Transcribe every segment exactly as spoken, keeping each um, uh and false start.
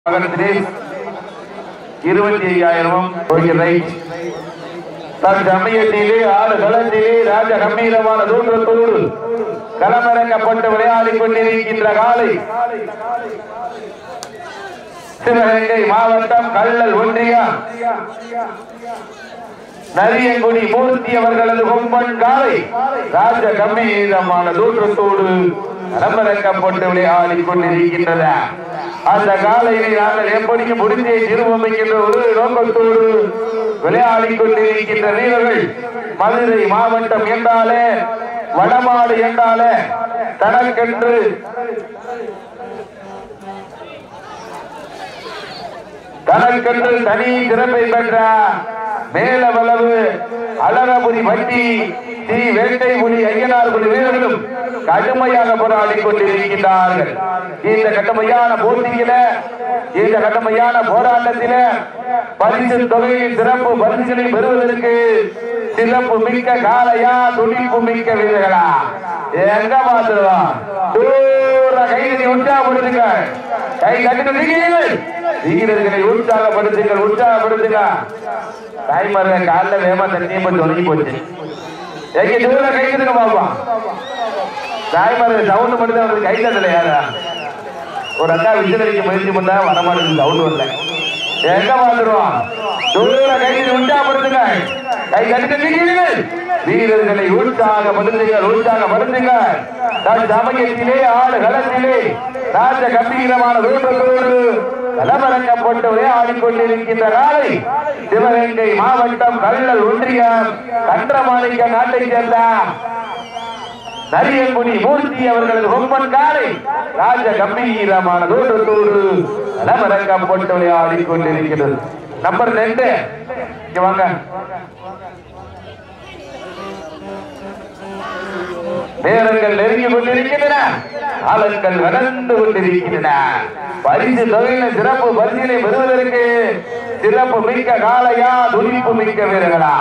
இருபத்தி ஐயாயிரம் தற்சமயத்திலே ஆறு களத்திலே ராஜ கம்பீரமான தூற்றத்தோடு களமிறக்கப்பட்டு விளையாடிக் கொண்டிருக்கின்ற காலை சிவகங்கை மாவட்டம் கள்ளல் ஒன்றியம் நரியங்குடி மூர்த்தி அவர்களது கொம்பன் காலை ராஜ கம்பீரமான தூற்றத்தோடு களமிறக்கப்பட்டு விளையாடிக் கொண்டிருக்கின்றன. அந்த காலையை நாங்கள் எப்படி முடிந்தே திரும்புகின்ற ஒரு நோக்கத்தோடு விளையாடிக் கொண்டிருக்கின்ற வீரர்கள் மதுரை மாவட்டம் என்றாலே வடமாடு என்றாலே தனக்கென்று தனக்கென்று தனி சிறப்பை பெற்ற மேலவளவு அழகபுரி வட்டி ஸ்ரீ வேட்டைபுரி ஐயனார்புரி வீரர்களும் கடுமையாக போராடிக் கொண்டிருக்கின்றார்கள். இந்த கடுமையான போட்டியில இந்த கடுமையான போராட்டத்தில பரிசு தொகையின் சிறப்பு பரிசுகளை பெறுவதற்கு சிறப்பு மிக்க காலையா துடிப்பு மிக்க வீரர்களா எங்க பாத்துருவான் கைகளை உற்சாகப்படுத்துங்க, கை கட்டுங்கள், வீரர்களை உற்சாகப்படுத்துங்கள் உற்சாகப்படுத்துங்க. தாய்மார கால வேமா தண்ணி தொடங்கி போச்சு. எங்க தூர கைதுங்க பாப்பா. தாய்மார சவுண்ட் மட்டும் அவருக்கு கை தட்டல யாரா ஒரு அக்கா விஜயடிக்க முயற்சி பண்ணா வரமாட்டேங்குது, சவுண்ட் வரல. எங்க பாத்துருவான் தூர கைது உற்சாகப்படுத்துங்க, கை கட்டுங்கள், வீரர்களை உற்சாகப்படுத்துங்கள் உற்சாகப்படுத்துங்கள். சமயத்திலே ஆடு களத்திலே ராஜ கம்பீரமான தூற்றத்தோடு களமிறக்கப்பட்டு விளையாடிக்கொண்டிருக்கின்ற காலை சிவகங்கை மாவட்டம் கள்ளல் ஒன்றியம் கன்றமாணிக்க நாட்டை சேர்ந்த நரியங்குடி மூர்த்தி அவர்களது கொம்பன் காலை ராஜ கம்பீரமான தூற்றத்தோடு களமிறக்கப்பட்டு விளையாடிக் கொண்டிருக்கிறது. நம்பர் ரெண்டு வாங்க. நேரங்கள் நெருங்கி கொண்டிருக்கின்றன, காலங்கள் நடந்து கொண்டிருக்கின்றன. பரிசு தொகையில சிறப்பு பரிசினை பெறுவதற்கு சிறப்பு மிக்க காலையா துடிப்பு மிக்க வீரர்களா?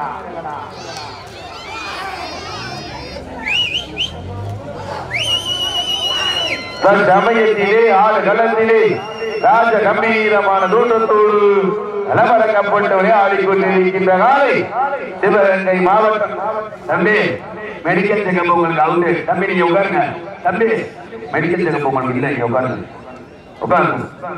சமயத்திலே ஆடு களத்திலே ராஜ கம்பீரமான தூற்றத்தோடு களமிறக்கப்பட்டு விளையாடிக் கொண்டிருக்கின்ற காலை சிவகங்கை மாவட்டம். தம்பி மெடிக்கல் செக்கப் உங்களுக்கு அவுட்டு. தம்பி நீங்க உட்காருங்க. தம்பி மெடிக்கல் செக்கப் உங்களுக்கு இல்லை, இங்க உட்காருங்க உட்காருங்க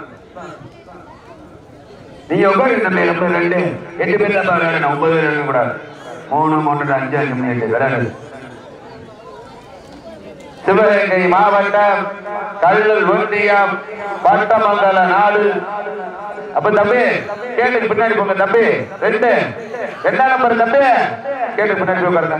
நீங்க உட்காருங்க. தம்பி நம்பர் ரெண்டு எட்டு பேர் தான் விளையாடணும், ஒன்பது பேர் இருக்க கூடாது. மூணு மூன்று அஞ்சு அஞ்சு மணி எட்டு விளையாடுது. சிவகங்கை மாவட்டம் கள்ளல் ஒன்றியம் பட்டமங்கல நாடு. அப்ப தம்பி கேட்டுக்கு பின்னாடி போங்க. தம்பி ரெண்டு ரெண்டாம் நம்பர் தம்பி கேட்டுக்கு பின்னாடி உட்காருங்க.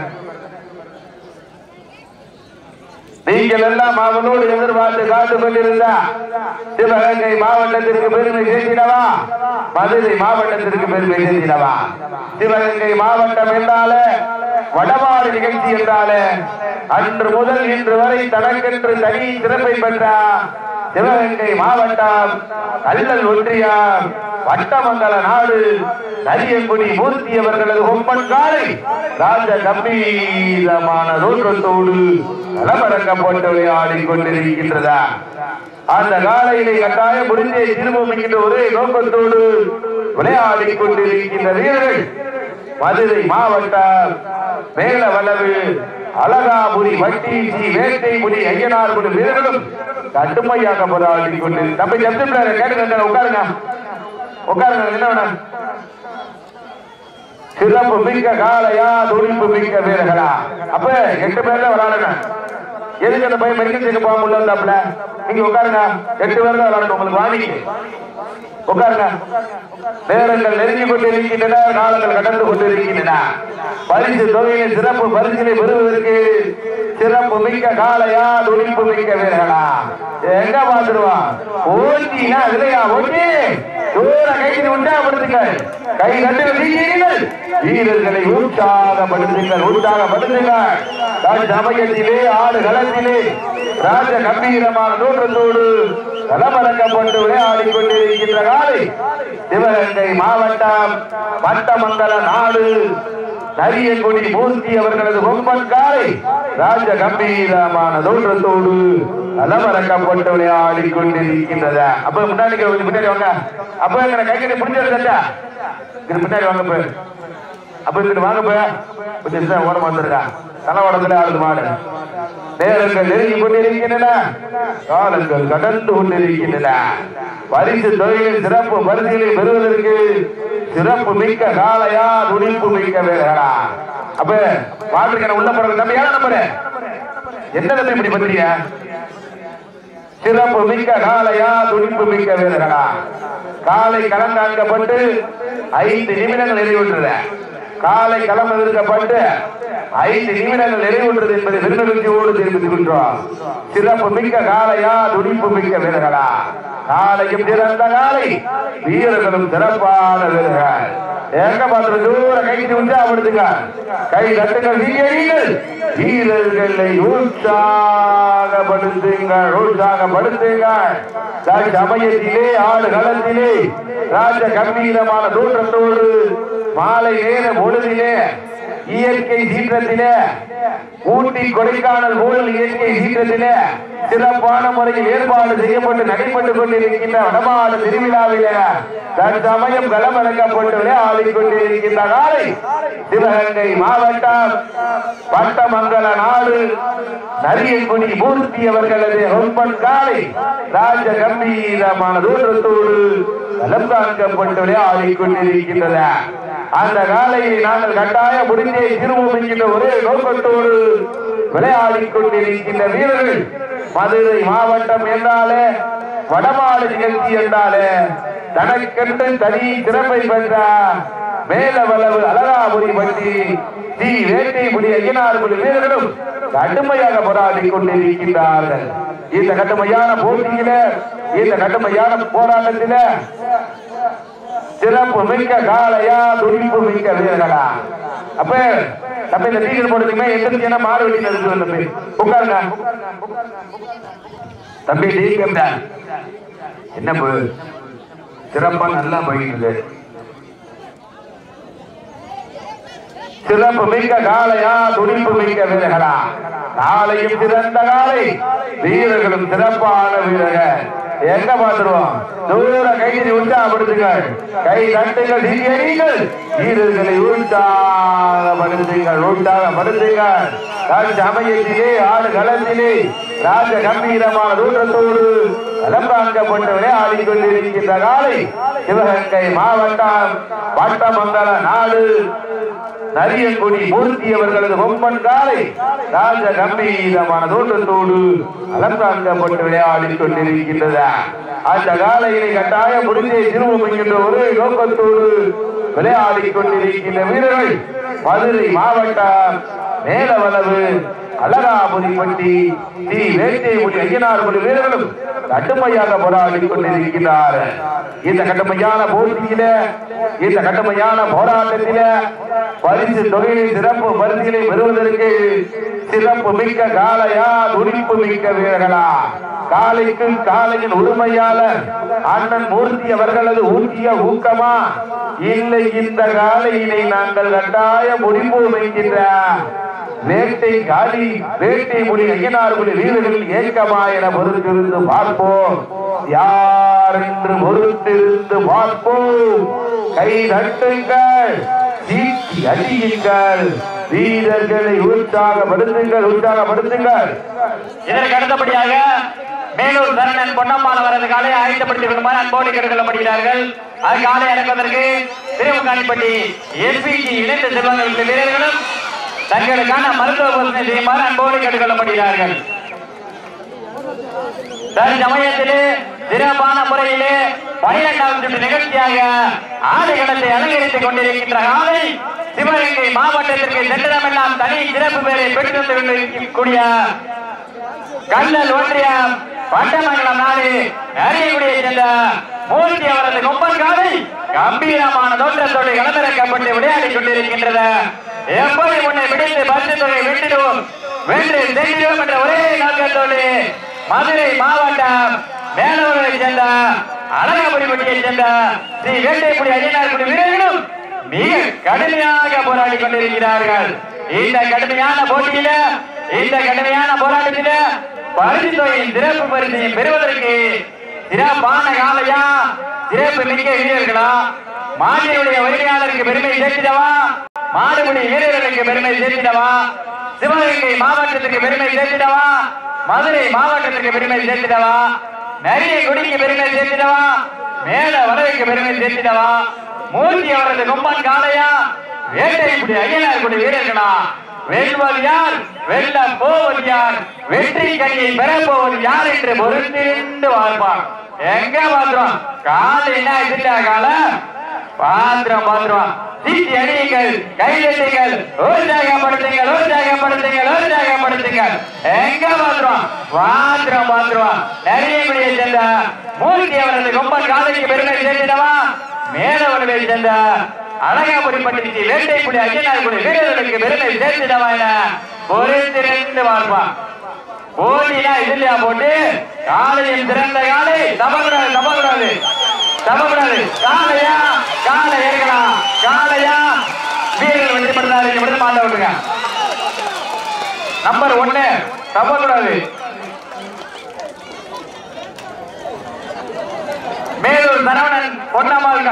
நீங்கள் எல்லாம் அவனோடு எதிர்பார்த்து காத்து கொண்டிருந்தா சிவகங்கை மாவட்டத்திற்கு பெருமை சேர்த்திடவா, மதுரை மாவட்டத்திற்கு பெருமை சேர்த்திடவா? சிவகங்கை மாவட்டம் என்றாலே வடமாடு நிகழ்ச்சி என்றாலே அன்று முதல் இன்று வரை தனக்கென்று தனி சிறப்பை பெற்ற சிவகங்கை மாவட்டம் கள்ளல் ஒன்றியம் வட்டமங்கல நாடு நரியங்குடி மூர்த்தி அவர்களது கொம்பன் காலை ராஜ கம்பீரமான தோற்றத்தோடு களமிறக்கப்பட்டு விளையாடிக் கொண்டிருக்கின்றதா? அந்த காலையிலே கட்டாயம் முடிந்தே திரும்பும் என்கின்ற ஒரே நோக்கத்தோடு விளையாடிக் கொண்டிருக்கின்ற வீரர்கள் மதுரை மாவட்டம் மேலவளவு அழகாபுரி வட்டி ஸ்ரீ வேட்டைபுரி ஐயனார்புரி வீரர்களும் கடுமையாக போராடிக் கொண்டு தம்பி கேட்டுங்க உட்காருங்க உட்காருங்க. என்ன வேணும்? சிறப்பு மிக்க காலையா துடிப்பு மிக்க வீரர்களா? அப்ப எட்டு பேர் தான் விளையாடணும். எதுக்கு அந்த பையன் மெடிக்கல் செக் போக முடியல தப்புல நீங்க உட்காருங்க. எட்டு பேர் தான் விளையாடணும். உங்களுக்கு வாங்கி உட்காருங்க. நேரங்கள் நெருங்கி கொண்டிருக்கின்றன, காலங்கள் கடந்து கொண்டிருக்கின்றன. பரிசு தொகையை சிறப்பு பரிசினை பெறுவதற்கு சிறப்பு மிக்க காலையா துடிப்பு மிக்க வீரர்களா? எங்க பாத்துருவான் ஓட்டினா இல்லையா? ஓட்டி தூர கைது உண்டாப்படுத்துங்கள், கை கட்டுங்கள், வீரர்களை உற்சாகப்படுத்துங்கள் உற்சாகப்படுத்துங்கள். சமயத்திலே ஆடு களத்திலே ராஜ கம்பீரமான தோற்றத்தோடு களமிறக்கப்பட்டு விளையாடிக் கொண்டிருக்கின்ற காலை சிவகங்கை மாவட்டம் பட்டமங்கல நாடு நரியங்குடி மூர்த்தி அவர்களது கொம்பன் காலை ராஜ கம்பீரமான தோற்றத்தோடு அலமரக்கப்பட்டு விளையாடி கொண்டிருக்கின்றத. அப்ப முன்னாடி முன்னாடி வாங்க. அப்ப எங்க கைக்கடி முடிஞ்சிருந்தா முன்னாடி வாங்க. போய் அப்ப இங்கிட்டு வாங்க. போய் கொஞ்சம் ஓரம் வந்துருக்கா. தலவடத்துல ஆடுது மாடு. நேரங்கள் நெருங்கி கொண்டிருக்கின்றன, காலங்கள் கடந்து கொண்டிருக்கின்றன. பரிசு தொழிலில் சிறப்பு பரிசுகளை பெறுவதற்கு சிறப்பு மிக்க காலையா துடிப்பு மிக்க வேலைகளா? அப்ப பாட்டுக்கு உள்ள போறது தம்பி ஏழை நம்பரு என்ன தம்பி இப்படி பண்றீங்க? சிறப்பு மிக்க காலையா துடிப்பு மிக்க வேலைகளா? காலை கலந்தாங்கப்பட்டு ஐந்து நிமிடங்கள் நிறைவுற்றது. காலை களம் எதிர்க்கப்பட்டு ஐந்து நிமிடங்கள் நிறைவுற்றது என்பதை பெருமகிழ்ச்சியோடு தெரிவித்துக்கின்றோம். சிறப்பு மிக்க காலையா துடிப்பு மிக்க வீரர்களா? காலையும் சிறந்த காலை, வீரர்களும் சிறப்பான வீரர்கள். எங்க பார்த்து தூர கை உற்சாகப்படுத்துங்க, கை தட்டுங்கள், வீரர்கள் வீரர்களை உற்சாகப்படுத்துங்கள், உற்சாகப்படுத்துங்கள். சமயத்திலே ஆடு களத்திலே ராஜ கம்பீரமான தோற்றத்தோடு மாலை நேர பொழுதிலே இயற்கை சீற்றத்திலே ஊட்டி கொடைக்கானல் போல் இயற்கை சீற்றத்திலே சிறப்பான முறையில் ஏற்பாடு செய்யப்பட்டு நடைபெற்றுக் கொண்டிருக்கின்ற வடமாடு திருவிழாவிலே தற்சமயம் களமிறக்கப்பட்டு விளையாடிக் கொண்டிருக்கின்ற காலை சிவகங்கை மாவட்டம் பட்டமங்கல நாடு நரியங்குடி மூர்த்தி அவர்களது கொம்பன் காலை ராஜ கம்பீரமான தோற்றத்தோடு களம் காண்கப்பட்டு விளையாடிக் கொண்டிருக்கின்றன. அந்த காலையை நாங்கள் கட்டாய முடிந்தே திரும்பும் என்கின்ற ஒரே நோக்கத்தோடு விளையாடிக் கொண்டிருக்கின்ற வீரர்கள் மதுரை மாவட்டம் என்றாலே வடமாடு நிகழ்ச்சி என்றாலே தனக்கென்று தனி சிறப்பை பெற்ற மேலவளவு அழகாபுரி பற்றி தி வேட்டைபுடி ஐயனார்புடி வீரர்களும் கடுமையாக போராடி கொண்டிருக்கின்றார்கள். இந்த கடுமையான போட்டியில, இந்த கடுமையான போராட்டத்தில சிறப்பு மிக்க காலையா துடிப்பு மிக்க வீரர்களா? அப்ப நம்ம இந்த டீச்சர் போடுறதுமே எந்திரிச்சு மாடு வெட்டி இருக்கு. தம்பி உட்காருங்க. தம்பி டீச்சர் என்ன சிறப்பா நல்லா போயிட்டு சிறப்பு மிக்க காலையா துடிப்பு மிக்க வீரர்களா? காலையும் சிறந்த காலை, வீரர்களும் சிறப்பான வீரர்கள். எங்க பாத்துருவோம்? தூர கையை உற்சாகப்படுத்துங்கள், கை தட்டுங்கள், சீரியர்கள் வீரர்களை உற்சாகப்படுத்துங்கள், உற்சாகப்படுத்துங்கள். சமயத்திலே ஆடு களத்திலே ராஜ கம்பீரமான தூரத்தோடு களம்பாக்கப்பட்டு விளையாடிக் கொண்டிருக்கின்ற காலை சிவகங்கை மாவட்டம் பட்டமங்கல நாடு நரியங்குடி மூர்த்தி அவர்களது கொம்பன் காலை ராஜ கம்பீரமான தோற்றத்தோடு அலங்காக்கப்பட்டு விளையாடிக் கொண்டிருக்கின்றது. அந்த காலையினை கட்டாய முடிந்தே திரும்பும் என்கின்ற ஒரே நோக்கத்தோடு விளையாடிக் கொண்டிருக்கின்ற வீரர்கள் மதுரை மாவட்டம் மேலவளவு அழகாபுரிப்பட்டி தி வேட்டைபுடி ஐயனார்புடி வீரர்களும் கடுமையாக போராடிக் கொண்டிருக்கிறார். இந்த கடுமையான போட்டியில, இந்த கடுமையான போராட்டத்தில பரிசு தொகையை சிறப்பு பரிசுகளை பெறுவதற்கு சிறப்பு மிக்க காலையா துடிப்பு மிக்க வீரர்களா? காலைக்கு காலையின் உரிமையாளர் அண்ணன் மூர்த்தி அவர்களது ஊட்டிய ஊக்கமா? இல்லை, இந்த காலையினை நாங்கள் கட்டாய முடிப்போம் என்கின்ற வேட்டை காலி வேட்டைபுடி ஐயனார்புடி வீரர்கள் ஏக்கமா என பொறுத்திருந்து பார்ப்போம். யார் என்று பொறுத்திருந்து பார்ப்போம். கை தட்டுங்கள், சீட்டி அடியுங்கள், வீரர்களை உற்சாகப்படுத்துங்கள், உற்சாகப்படுத்துங்கள். இதற்கு அடுத்தபடியாக மேலூர் சரணன் பொன்னம்மாள் அவரது காலையை ஆயத்தப்படுத்திக் கொள்ளுமாறு அன்போடு கேட்டுக்கொள்ளப்படுகிறார்கள். அது காலை இறக்குவதற்கு திருமுகாணிப்பட்டி எஸ்பிஜி இணைந்த செல்வங்கள் வீரர்களும் தங்களுக்கான மருத்துவ பரிசோதனை செய்யுமாறு அன்போடு கேட்டுக்கொள்ளப்படுகிறார்கள். சமயத்திலே சிறப்பான முறையிலே பனிரெண்டாவது நிகழ்ச்சியாக ஆடுகளத்தை அலங்கரித்துக் கொண்டிருக்கின்ற காலை சிவகங்கை மாவட்டத்திற்கு சென்றமெல்லாம் தனி சிறப்பு பெயரை பெற்று கொண்டிருக்கக்கூடிய கல்லல் ஒன்றியம் பட்டமங்கலம் நாடு நரியங்குடியை சேர்ந்த மூர்த்தி அவரது கொம்பன் காலை கம்பீரமான தோற்றத்தோடு களமிறக்கப்பட்டு விளையாடிக் கொண்டிருக்கின்றது. எப்படி உன்னை விடுத்து பரிசு தொகை வெற்றிடுவோம், வென்று சென்றிடுவோம் என்ற ஒரே நோக்கத்தோடு மதுரை மாவட்டம் மேலூரை சேர்ந்த அழகாபுரிப்பட்டியை சேர்ந்த ஸ்ரீ வேட்டைபுடி ஐயனார்புடி வீரர்களும் மிக கடுமையாக போராடி கொண்டிருக்கிறார்கள். இந்த கடுமையான போட்டியில இந்த கடுமையான போராட்டத்தில பரிசு தொகையின் சிறப்பு பரிசையும் பெறுவதற்கு சிறப்பான காலையா சிறப்பு மிக்க வீரர்களா மாநிலுடைய உரிமையாளருக்கு பெருமை சேர்த்திடவா மாடுபிடி வீரர்களுக்கு பெருமை சேர்த்திடவா சிவகங்கை மாவட்டத்திற்கு பெருமை சேர்த்திடவா மதுரை மாவட்டத்திற்கு பெருமை சேர்த்திடவா நிறைய குடிக்கு பெருமை சேர்த்திடவா மேல வரவுக்கு பெருமை சேர்த்திடவா மூர்த்தி அவரது கொம்பன் காலையா வேட்டைக்குடி ஐயனார் குடி வீரர்களா வெல்வது யார் வெல்ல போவது யார் வெற்றி கனியை பெற போவது யார் என்று பொறுத்திருந்து பார்ப்பான். எங்க பாத்திரம் கால என்ன இதுல கால பாத்திரம் பாத்திரம் சீட்டி அடியுங்கள் கைதட்டுங்கள் உற்சாகப்படுத்துங்கள் உற்சாகப்படுத்துங்கள் உற்சாகப்படுத்துங்கள் எங்க பாத்திரம் பாத்திரம் பாத்திரம் நிறைய குடியை சேர்ந்த மூர்த்தி அவரது கொம்பன் காலைக்கு பெருமை சேர்த்திடவா மேலவர்களை சேர்ந்த அழகாபுரிப்பட்டி வேட்டைக்குடி ஐயனார்குடி வீரர்களுக்கு பெருமை சேர்த்திடவா என பொறுத்திருந்து பார்ப்பான். போட்டினா இதுலயா போட்டு காலையில் சிறந்த காலை தப்பக்கூடாது தப்பக்கூடாது தப்பக்கூடாது காலையா காலை ஏற்கலாம் காலையா வீரர்கள் வெற்றி பெற்றாரு விடுத மாட்ட விட்டுங்க. நம்பர் ஒண்ணு தப்பக்கூடாது. மேலூர் சரவணன் பொன்னம்மாள்